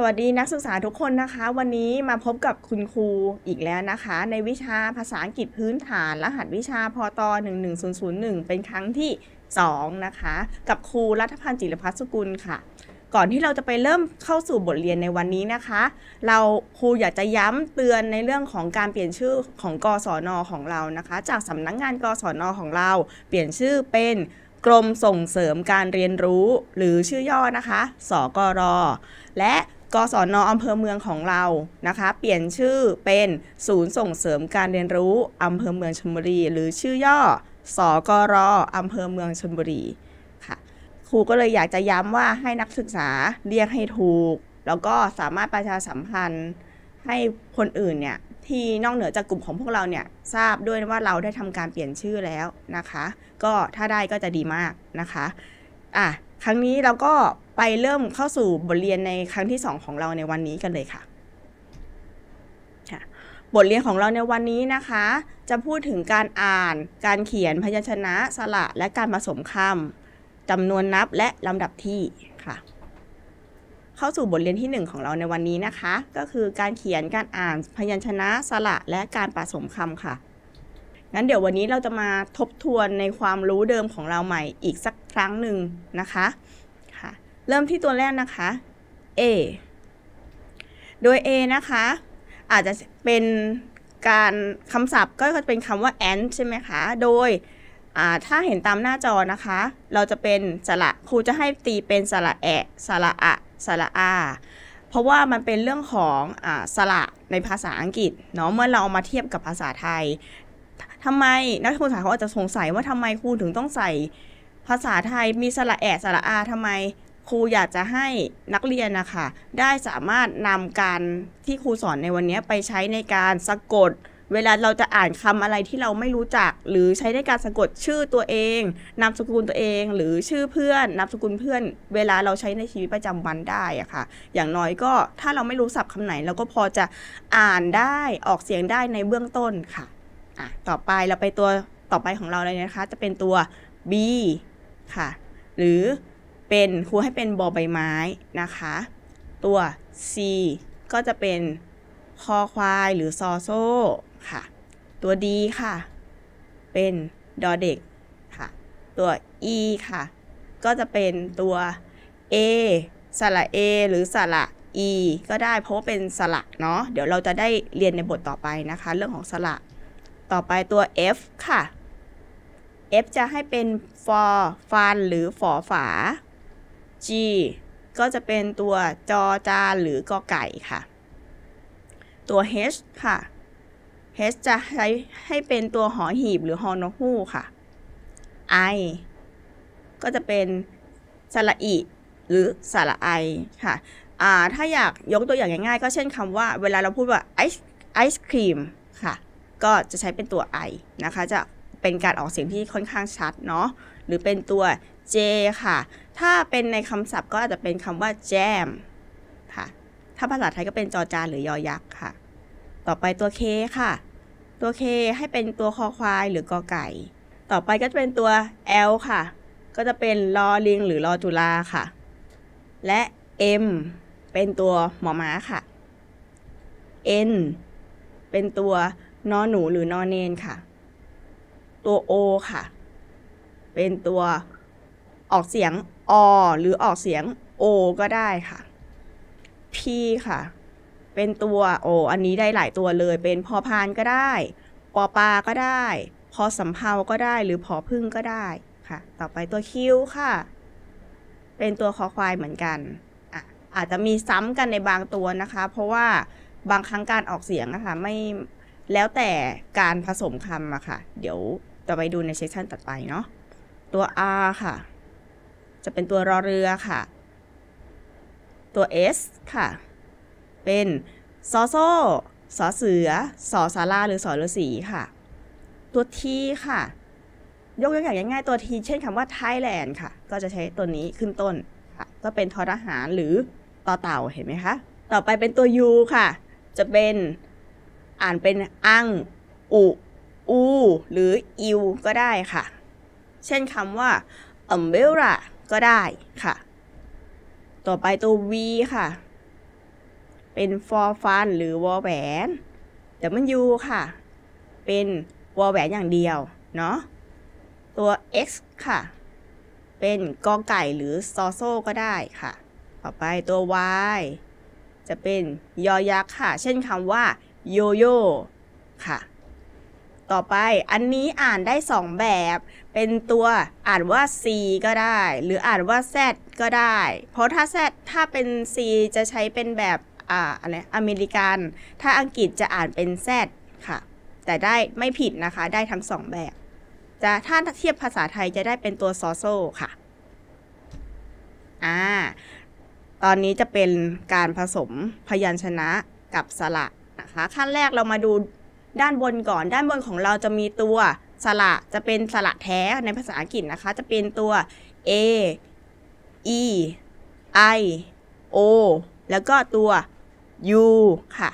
วัสดีนักศึกษาทุกคนนะคะวันนี้มาพบกับคุณครูอีกแล้วนะคะในวิชาภาษาอังกฤษพื้นฐานรหัสวิชาพต11001เป็นครั้งที่2นะคะกับครูรัฐพันธ์จิรพัฒน์สกุลค่ะก่อนที่เราจะไปเริ่มเข้าสู่บทเรียนในวันนี้นะคะครูอยากจะย้ำเตือนในเรื่องของการเปลี่ยนชื่อของกศน.ของเรานะคะจากสำนักงานกศน.ของเราเปลี่ยนชื่อเป็นกรมส่งเสริมการเรียนรู้หรือชื่อย่อนะคะสกร.และกศน.อำเภอเมืองของเรานะคะเปลี่ยนชื่อเป็นศูนย์ส่งเสริมการเรียนรู้อำเภอเมืองชลบุรีหรือชื่อย่อสกร.อำเภอเมืองชลบุรีค่ะครูก็เลยอยากจะย้ำว่าให้นักศึกษาเรียกให้ถูกแล้วก็สามารถประชาสัมพันธ์ให้คนอื่นเนี่ยที่นอกเหนือจากกลุ่มของพวกเราเนี่ยทราบด้วยว่าเราได้ทำการเปลี่ยนชื่อแล้วนะคะก็ถ้าได้ก็จะดีมากนะคะครั้งนี้เราก็ไปเริ่มเข้าสู่บทเรียนในครั้งที่2ของเราในวันนี้กันเลยค่ะบทเรียนของเราในวันนี้นะคะจะพูดถึงการอ่านการเขียนพยัญชนะสระและการผสมคำจำนวนนับและลำดับที่ค่ะเข้าสู่บทเรียนที่1ของเราในวันนี้นะคะก็คือการเขียนการอ่านพยัญชนะสระและการผสมคำค่ะงั้นเดี๋ยววันนี้เราจะมาทบทวนในความรู้เดิมของเราใหม่อีกสักครั้งหนึ่งนะคะค่ะเริ่มที่ตัวแรกนะคะ A โดย A นะคะอาจจะเป็นการคำศัพท์ก็จะเป็นคำว่า and ใช่ไหมคะโดยถ้าเห็นตามหน้าจอนะคะเราจะเป็นสระครูจะให้ตีเป็นสระแอะสระอะสระอาเพราะว่ามันเป็นเรื่องของสระในภาษาอังกฤษเนาะเมื่อเราเอามาเทียบกับภาษาไทยทำไมนักศึกษาเขาอาจจะสงสัยว่าทำไมครูถึงต้องใส่ภาษาไทยมีสระแอะสระอาทำไมครูอยากจะให้นักเรียนนะคะได้สามารถนำการที่ครูสอนในวันนี้ไปใช้ในการสะกดเวลาเราจะอ่านคำอะไรที่เราไม่รู้จักหรือใช้ในการสะกดชื่อตัวเองนามสกุลตัวเองหรือชื่อเพื่อนนามสกุลเพื่อนเวลาเราใช้ในชีวิตประจำวันได้อะค่ะอย่างน้อยก็ถ้าเราไม่รู้ศัพท์คำไหนเราก็พอจะอ่านได้ออกเสียงได้ในเบื้องต้นค่ะต่อไปเราไปตัวต่อไปของเราเลยนะคะจะเป็นตัว B ค่ะหรือเป็นครูให้เป็นบอใบไม้นะคะตัว C ก็จะเป็นคอควายหรือซอโซ่ค่ะตัว D ค่ะเป็นดอเด็กค่ะตัว E ค่ะก็จะเป็นตัว A สระ A หรือสระ E ก็ได้เพราะว่าเป็นสระเนาะเดี๋ยวเราจะได้เรียนในบทต่อไปนะคะเรื่องของสระต่อไปตัว F ค่ะ F จะให้เป็นฟอฟันหรือฝอฝา G ก็จะเป็นตัวจอจานหรือกอไก่ค่ะตัว H ค่ะ H จะให้เป็นตัวหอหีบหรือฮอนกฮูกค่ะ I ก็จะเป็นสระอิหรือสระไอค่ะถ้าอยากยกตัวอย่างง่ายๆก็เช่นคำว่าเวลาเราพูดว่าไอศครีมค่ะก็จะใช้เป็นตัว I นะคะจะเป็นการออกเสียงที่ค่อนข้างชัดเนาะหรือเป็นตัว J ค่ะถ้าเป็นในคำศัพท์ก็อาจจะเป็นคำว่า jam ค่ะถ้าภาษาไทยก็เป็นจอจานหรือยอยักษ์ค่ะต่อไปตัว K ค่ะตัว K ให้เป็นตัวคอควายหรือกอไก่ต่อไปก็จะเป็นตัว L ค่ะก็จะเป็นลอลิงหรือลอจุฬาค่ะและ M เป็นตัวหมอม้าค่ะ N เป็นตัวนอหนูหรือนอเนนค่ะตัว O ค่ะเป็นตัวออกเสียงอหรือออกเสียงโอก็ได้ค่ะ P ค่ะเป็นตัวอันนี้ได้หลายตัวเลยเป็นพอพานก็ได้ปอปาก็ได้พอสำเภาก็ได้หรือพอพึ่งก็ได้ค่ะต่อไปตัว Q ค่ะเป็นตัวคอควายเหมือนกันอาจจะมีซ้ำกันในบางตัวนะคะเพราะว่าบางครั้งการออกเสียงนะคะไม่แล้วแต่การผสมคำอะค่ะเดี๋ยวจะไปดูในเซสชันต่อไปเนาะตัว R ค่ะจะเป็นตัวรอเรือค่ะตัว S ค่ะเป็นซอโซ่สอเสือสอสาราหรือสอฤาษีค่ะตัว T ค่ะยกตัวอย่างง่ายๆตัว T เช่นคำว่า Thailand ค่ะก็จะใช้ตัวนี้ขึ้นต้นค่ะก็เป็นทอทหารหรือต่อเต่าเห็นไหมคะต่อไปเป็นตัว U ค่ะจะเป็นอ่านเป็นอังอุอูหรืออิวก็ได้ค่ะเช่นคำว่า umbrella ก็ได้ค่ะต่อไปตัว V ค่ะเป็น for fun หรือวอแหวน W ค่ะเป็นวอแหวนอย่างเดียวเนาะตัว X ค่ะเป็นกอไก่หรือซอโซ่ก็ได้ค่ะต่อไปตัว Y จะเป็นยอยักษ์ค่ะเช่นคำว่าโยโย่ค่ะต่อไปอันนี้อ่านได้2แบบเป็นตัวอ่านว่า C ก็ได้หรืออ่านว่า Z ก็ได้เพราะถ้าเป็น C จะใช้เป็นแบบอะไรอเมริกันถ้าอังกฤษจะอ่านเป็น Z ค่ะแต่ได้ไม่ผิดนะคะได้ทั้ง2แบบถ้าเทียบภาษาไทยจะได้เป็นตัวซอโซ่ค่ะตอนนี้จะเป็นการผสมพยัญชนะกับสระนะคะขั้นแรกเรามาดูด้านบนก่อนด้านบนของเราจะมีตัวสระจะเป็นสระแท้ในภาษาอังกฤษนะคะจะเป็นตัว A E I O แล้วก็ตัว U ค่ะ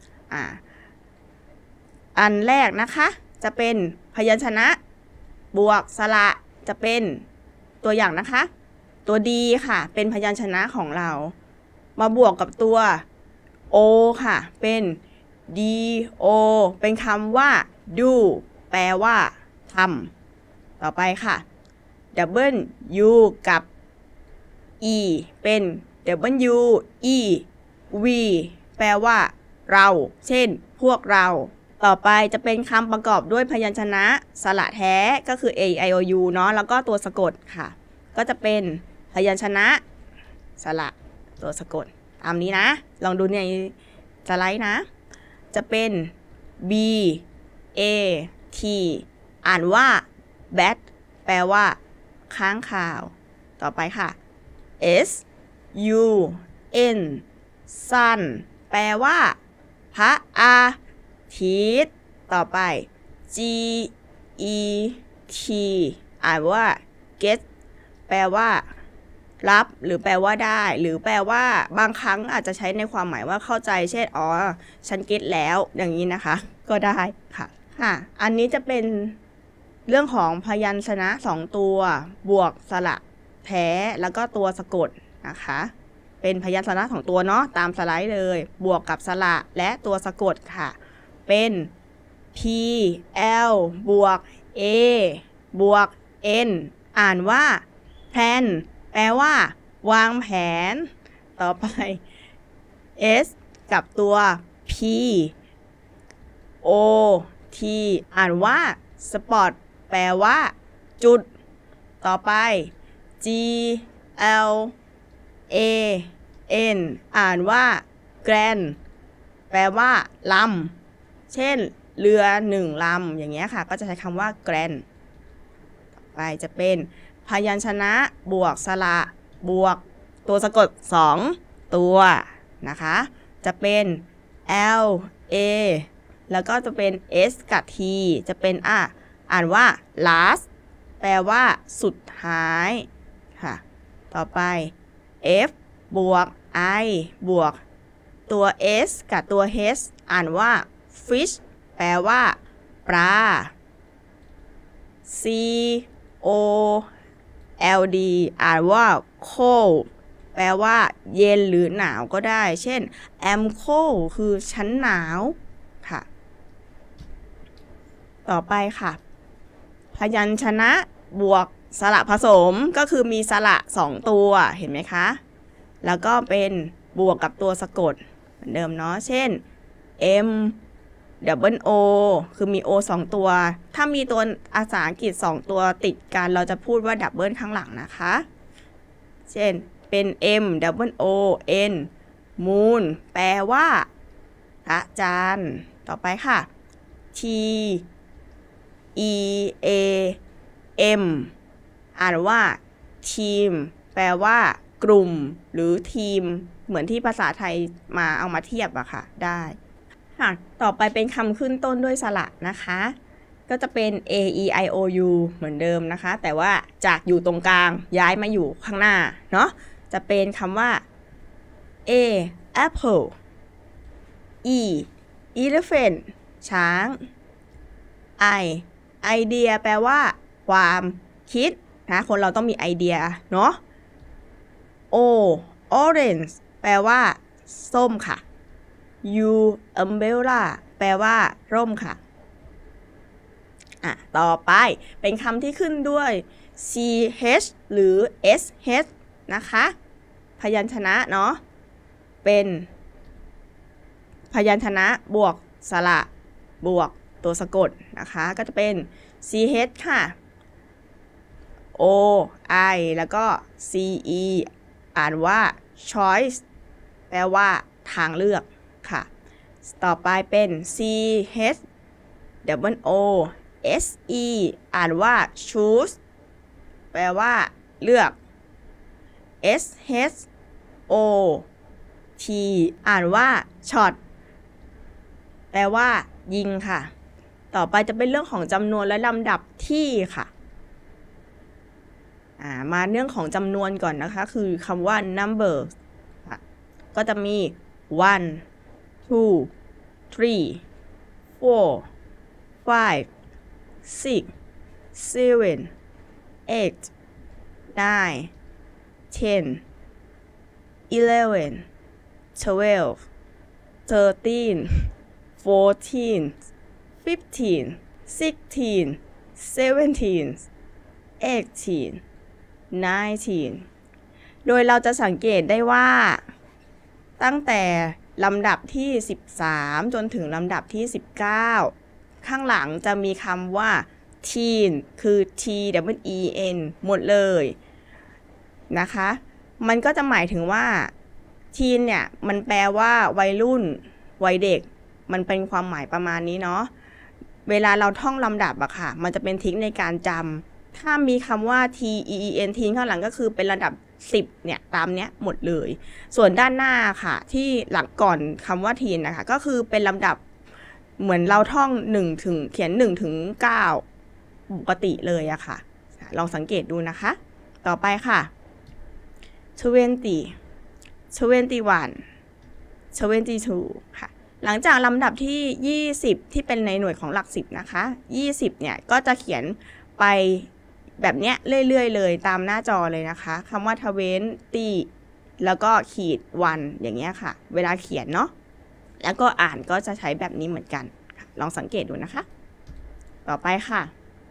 อันแรกนะคะจะเป็นพยัญชนะบวกสระจะเป็นตัวอย่างนะคะตัวดีค่ะเป็นพยัญชนะของเรามาบวกกับตัว O ค่ะเป็น do เป็นคำว่า do แปลว่าทำต่อไปค่ะ w กับ e เป็น w e v แปลว่าเราเช่นพวกเราต่อไปจะเป็นคำประกอบด้วยพยัญชนะสระแท้ก็คือ a i o u เนาะแล้วก็ตัวสะกดค่ะก็จะเป็นพยัญชนะสระตัวสะกดตามนี้นะลองดูในสไลด์นะจะเป็น b a t อ่านว่า bat แปลว่าค้างคาวต่อไปค่ะ s u n sun แปลว่าพระอาทิตย์ต่อไป g e t อ่านว่า get แปลว่ารับหรือแปลว่าได้หรือแปลว่าบางครั้งอาจจะใช้ในความหมายว่าเข้าใจเช่นฉันเก็ตแล้วอย่างนี้นะคะก็ได้ค่ะอันนี้จะเป็นเรื่องของพยัญชนะ2ตัวบวกสระแท้แล้วก็ตัวสะกดนะคะเป็นพยัญชนะ2ตัวเนาะตามสไลด์เลยบวกกับสระและตัวสะกดค่ะเป็น p l บวก a บวก n อ่านว่า plan แปลว่าวางแผนต่อไป s กับตัว p o t อ่านว่า spot แปลว่าจุดต่อไป g l a n อ่านว่า grand แปลว่าลำเช่นเรือ1ลำอย่างเงี้ยค่ะก็จะใช้คำว่า grand ต่อไปจะเป็นพยัญชนะบวกสระบวกตัวสะกด2ตัวนะคะจะเป็น l a แล้วก็จะเป็น s กับ t จะเป็นอ่านว่า last แปลว่าสุดท้ายค่ะต่อไป f บวก i บวกตัว s กับตัว h อ่านว่า fish แปลว่าปลา c o l d อ่านว่า cold แปลว่าเย็นหรือหนาวก็ได้เช่น am cold คือฉันหนาวค่ะต่อไปค่ะพยัญชนะบวกสระผสมก็คือมีสระ2ตัวเห็นไหมคะแล้วก็เป็นบวกกับตัวสะกดเหมือนเดิมเนาะเช่น m double o คือมี o 2ตัวถ้ามีตัวภาษาอังกฤษ2ตัวติดกันเราจะพูดว่าดับเบิลข้างหลังนะคะเช่นเป็น m double o n moon แปลว่าพระจันทร์ต่อไปค่ะ t e a m อ่านว่าทีมแปลว่ากลุ่มหรือทีมเหมือนที่ภาษาไทยมาเอามาเทียบอะค่ะได้ต่อไปเป็นคำขึ้นต้นด้วยสระนะคะก็จะเป็น a e i o u เหมือนเดิมนะคะแต่ว่าจากอยู่ตรงกลางย้ายมาอยู่ข้างหน้าเนาะจะเป็นคำว่า a apple e elephant ช้าง i idea แปลว่าความคิดนะคนเราต้องมีไอเดียเนาะ o orange แปลว่าส้มค่ะ U umbrella แปลว่าร่มค่ะต่อไปเป็นคำที่ขึ้นด้วย ch หรือ sh นะคะพยัญชนะเนาะเป็นพยัญชนะบวกสระบวกตัวสะกดนะคะก็จะเป็น ch ค่ะ o i แล้วก็ ce อ่านว่า choice แปลว่าทางเลือกค่ะต่อไปเป็น ch double o se อ่านว่า choose แปลว่าเลือก sh o t อ่านว่า shot แปลว่ายิงค่ะต่อไปจะเป็นเรื่องของจำนวนและลำดับที่ค่ะมาเรื่องของจำนวนก่อนนะคะคือคำว่า number ก็จะมี 1 2 3 4 5 6 7 8 9 10 11 12 13 14 15 16 17 18 19 โดยเราจะสังเกตได้ว่าตั้งแต่ลำดับที่13จนถึงลำดับที่19ข้างหลังจะมีคำว่า teen คือ t w e n หมดเลยนะคะมันก็จะหมายถึงว่า teen เนี่ยมันแปลว่าวัยรุ่นวัยเด็กมันเป็นความหมายประมาณนี้เนาะเวลาเราท่องลำดับอะค่ะมันจะเป็นทริคในการจำถ้ามีคำว่า t e n teen ข้างหลังก็คือเป็นระดับ10เนี่ยตามเนี้ยหมดเลยส่วนด้านหน้าค่ะที่หลังก่อนคำว่า teen นะคะก็คือเป็นลำดับเหมือนเราท่อง1ถึงเขียน1ถึง9ปกติเลยอะค่ะลองสังเกตดูนะคะต่อไปค่ะ20 21 22 ค่ะหลังจากลำดับที่20ที่เป็นในหน่วยของหลัก10นะคะ20เนี่ยก็จะเขียนไปแบบเนี้ยเรื่อยๆเลยตามหน้าจอเลยนะคะคำว่า20แล้วก็ขีดวันอย่างเงี้ยค่ะเวลาเขียนเนาะแล้วก็อ่านก็จะใช้แบบนี้เหมือนกันลองสังเกตดูนะคะต่อไปค่ะ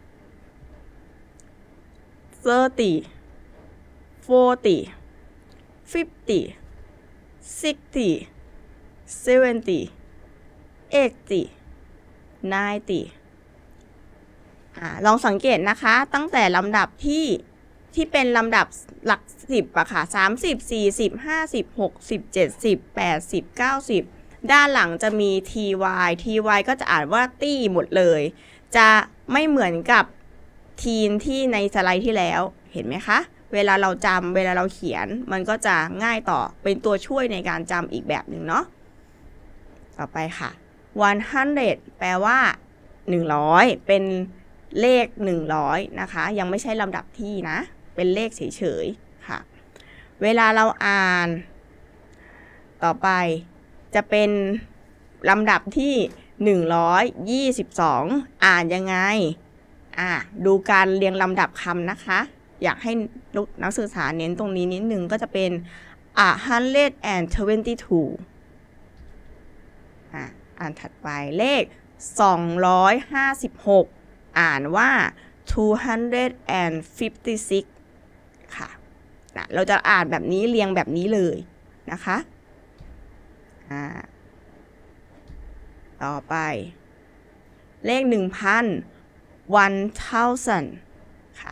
30 40 50 60 70 80 90ลองสังเกตนะคะตั้งแต่ลำดับที่เป็นลำดับหลัก10อะค่ะ30 40 50 60 70 80 90ด้านหลังจะมี ty ก็จะอ่านว่าตี้หมดเลยจะไม่เหมือนกับทีนที่ในสไลด์ที่แล้วเห็นไหมคะเวลาเราจำเวลาเราเขียนมันก็จะง่ายต่อเป็นตัวช่วยในการจำอีกแบบหนึ่งเนาะต่อไปค่ะ100แปลว่า100เป็นเลข100นะคะยังไม่ใช่ลำดับที่นะเป็นเลขเฉยๆค่ะเวลาเราอ่านต่อไปจะเป็นลำดับที่122อ่านยังไงดูการเรียงลำดับคำนะคะอยากให้นักศึกษาเน้นตรงนี้นิดนึงก็จะเป็น122อ่านถัดไปเลข256อ่านว่า256ค่ะเราจะอ่านแบบนี้เรียงแบบนี้เลยนะคะต่อไปเลข 1,000 ค่ะ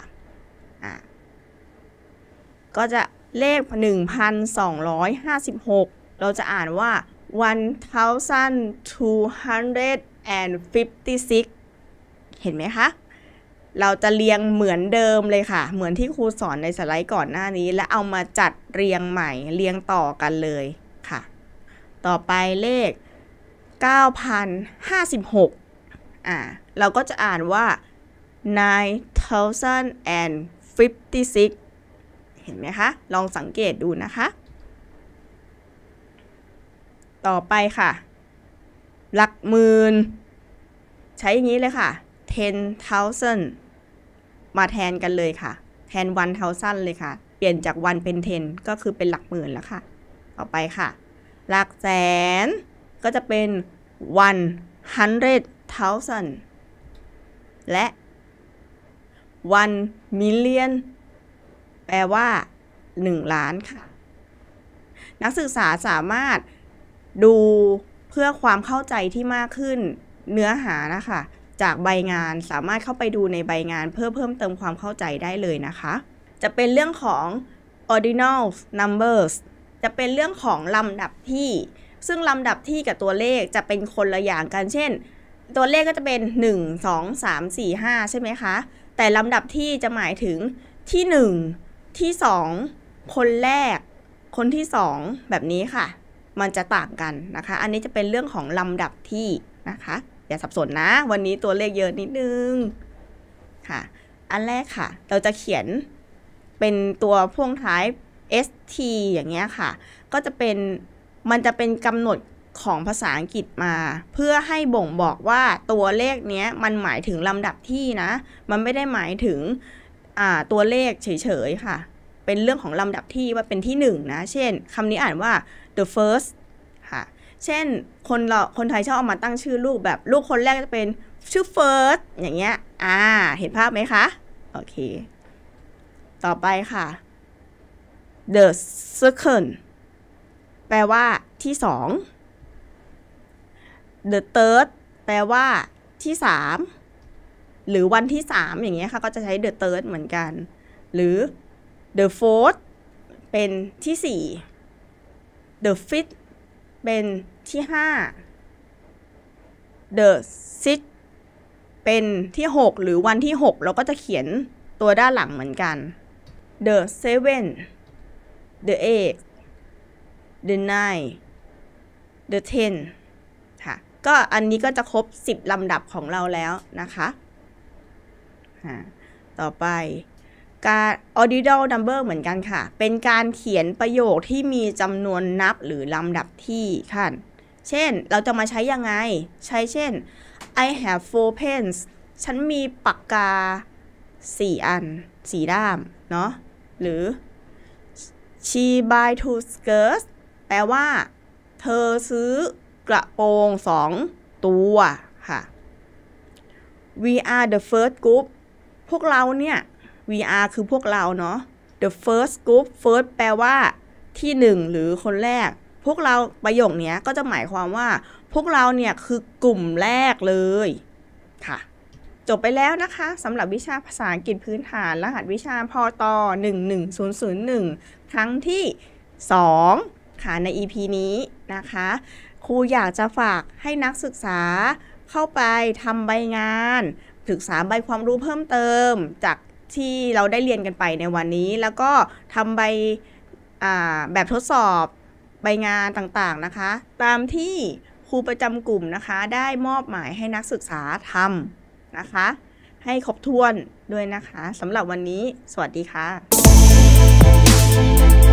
ก็จะเลข 1,256เราจะอ่านว่า1,256เห็นไหมคะเราจะเรียงเหมือนเดิมเลยค่ะเหมือนที่ครูสอนในสไลด์ก่อนหน้านี้และเอามาจัดเรียงใหม่เรียงต่อกันเลยค่ะต่อไปเลข 9,056เราก็จะอ่านว่า9,056เห็นไหมคะลองสังเกตดูนะคะต่อไปค่ะหลักหมื่นใช้อย่างนี้เลยค่ะ 10,000 มาแทนกันเลยค่ะแทน 1,000 เลยค่ะเปลี่ยนจาก1เป็น10ก็คือเป็นหลักหมื่นแล้วค่ะต่อไปค่ะหลักแสนก็จะเป็น 100,000 และ 1 million แปลว่า1 ล้านค่ะนักศึกษาสามารถดูเพื่อความเข้าใจที่มากขึ้นเนื้อหานะคะจากใบงานสามารถเข้าไปดูในใบงานเพื่อเพิ่มเติมความเข้าใจได้เลยนะคะจะเป็นเรื่องของ ordinal numbers จะเป็นเรื่องของลำดับที่ซึ่งลำดับที่กับตัวเลขจะเป็นคนละอย่างกันเช่นตัวเลขก็จะเป็น1 2 3 4 5ใช่ไหมคะแต่ลำดับที่จะหมายถึงที่1ที่2คนแรกคนที่2แบบนี้ค่ะมันจะต่างกันนะคะอันนี้จะเป็นเรื่องของลำดับที่นะคะอย่าสับสนนะวันนี้ตัวเลขเยอะนิดนึงค่ะอันแรกค่ะเราจะเขียนเป็นตัวพ่วงท้าย st อย่างเงี้ยค่ะก็จะเป็นมันจะเป็นกำหนดของภาษาอังกฤษมาเพื่อให้บ่งบอกว่าตัวเลขเนี้ยมันหมายถึงลำดับที่นะมันไม่ได้หมายถึงตัวเลขเฉยๆค่ะเป็นเรื่องของลำดับที่ว่าเป็นที่1นะเช่นคำนี้อ่านว่า the first ค่ะเช่นคนไทยชอบเอามาตั้งชื่อลูกแบบลูกคนแรกจะเป็นชื่อ first อย่างเงี้ยเห็นภาพไหมคะโอเคต่อไปค่ะ the second แปลว่าที่2 the third แปลว่าที่3หรือวันที่3อย่างเงี้ยค่ะก็จะใช้ the third เหมือนกันหรือ the fourth เป็นที่4 the fifth เป็นที่5 the sixth เป็นที่6หรือวันที่6เราก็จะเขียนตัวด้านหลังเหมือนกัน the seventh the eighth the ninth the tenth ค่ะก็อันนี้ก็จะครบ10ลำดับของเราแล้วนะคะต่อไปการ ordinal number เหมือนกันค่ะเป็นการเขียนประโยคที่มีจำนวนนับหรือลำดับที่ค่ะเช่นเราจะมาใช้ยังไงใช้เช่น I have 4 pens ฉันมีปากกา4 อัน4 ด้ามเนาะหรือ she buy 2 skirts แปลว่าเธอซื้อกระโปรง2 ตัวค่ะ we are the first group พวกเราเนี่ย we are คือพวกเราเนาะ the first group first แปลว่าที่1หรือคนแรกพวกเราประโยคนี้ก็จะหมายความว่าพวกเราเนี่ยคือกลุ่มแรกเลยค่ะจบไปแล้วนะคะสำหรับวิชาภาษาอังกฤษพื้นฐานรหัสวิชาพต11001ครั้งที่2ค่ะใน EP นี้นะคะครูอยากจะฝากให้นักศึกษาเข้าไปทำใบงานศึกษาใบความรู้เพิ่มเติมจากที่เราได้เรียนกันไปในวันนี้แล้วก็ทำใบแบบทดสอบใบงานต่างๆนะคะตามที่ครูประจำกลุ่มนะคะได้มอบหมายให้นักศึกษาทำนะคะให้ครบถ้วนด้วยนะคะสำหรับวันนี้สวัสดีค่ะ